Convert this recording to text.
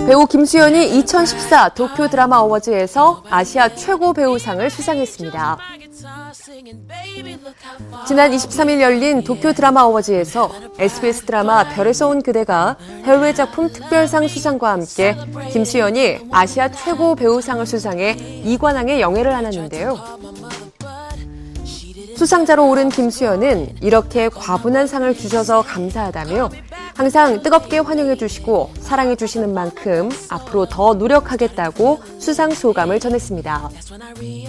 배우 김수현이 2014 도쿄 드라마 어워즈에서 아시아 최고 배우상을 수상했습니다. 지난 23일 열린 도쿄 드라마 어워즈에서 SBS 드라마 별에서 온 그대가 해외 작품 특별상 수상과 함께 김수현이 아시아 최고 배우상을 수상해 이관왕의 영예를 안았는데요. 수상자로 오른 김수현은 이렇게 과분한 상을 주셔서 감사하다며 항상 뜨겁게 환영해 주시고 사랑해 주시는 만큼 앞으로 더 노력하겠다고 수상 소감을 전했습니다.